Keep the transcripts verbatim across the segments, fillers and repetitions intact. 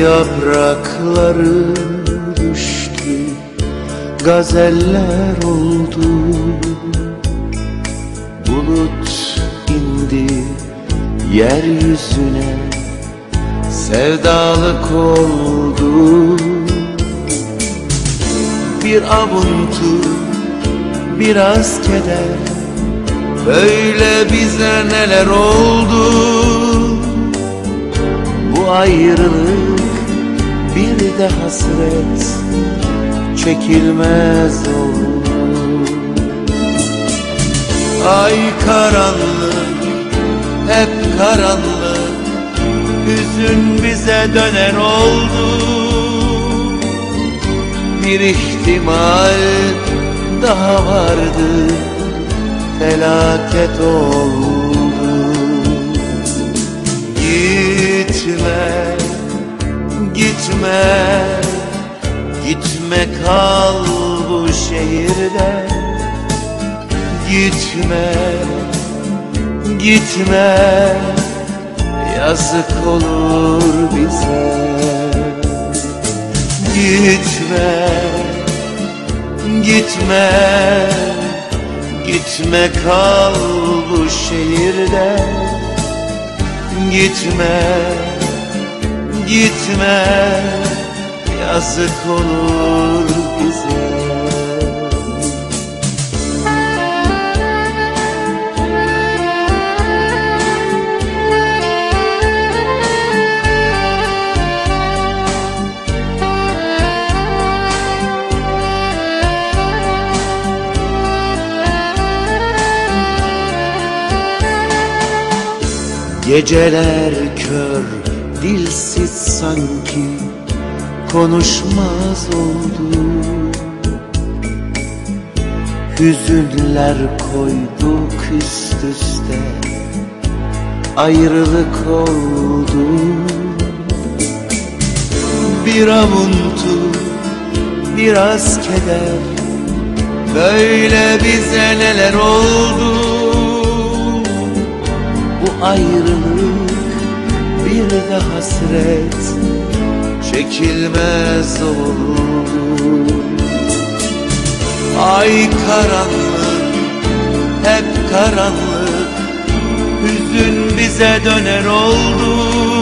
yaprakları düştü, gazeller oldu. Bulut indi yeryüzüne, sevdalık oldu. Bir avuntu, biraz keder, böyle bize neler oldu. Bu ayrılık bir de hasret, çekilmez oldu. Ay karanlık, hep karanlık, hüzün bize döner oldu. Bir ihtimal daha vardı, felaket oldu. Gitme, gitme, gitme kal bu şehirde. Gitme, gitme, yazık olur bize. Gitme, gitme, gitme kal bu şehirde. Gitme, gitme, yazık olur bize. Geceler kör, dilsiz sanki, konuşmaz oldu. Hüzünler koyduk üst üste, ayrılık oldu. Bir avuntu, biraz keder, böyle bize neler oldu. Bu ayrılık bir de hasret, çekilmez oldu. Ay karanlık, hep karanlık, hüzün bize döner oldu.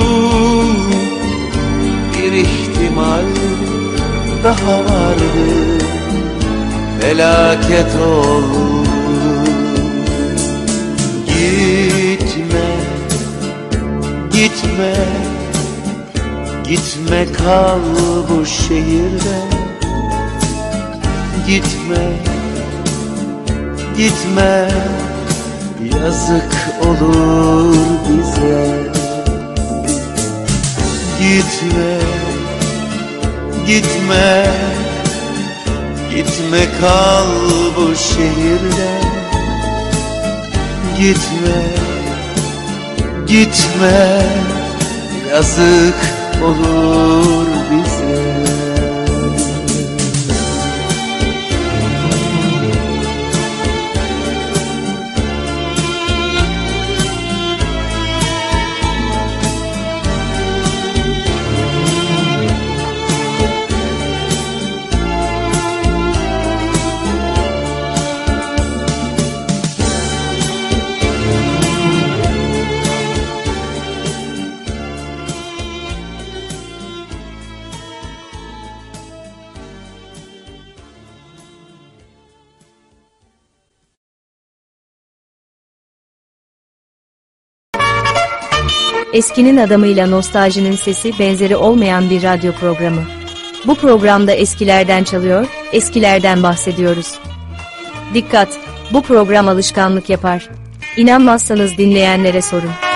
Bir ihtimal daha vardı, felaket oldu. Gitme, gitme, gitme kal bu şehirde. Gitme, gitme, yazık olur bize. Gitme, gitme, gitme kal bu şehirde. Gitme, gitme, yazık olur bize. Eskinin adamıyla nostaljinin sesi benzeri olmayan bir radyo programı. Bu programda eskilerden çalıyor, eskilerden bahsediyoruz. Dikkat! Bu program alışkanlık yapar. İnanmazsanız dinleyenlere sorun.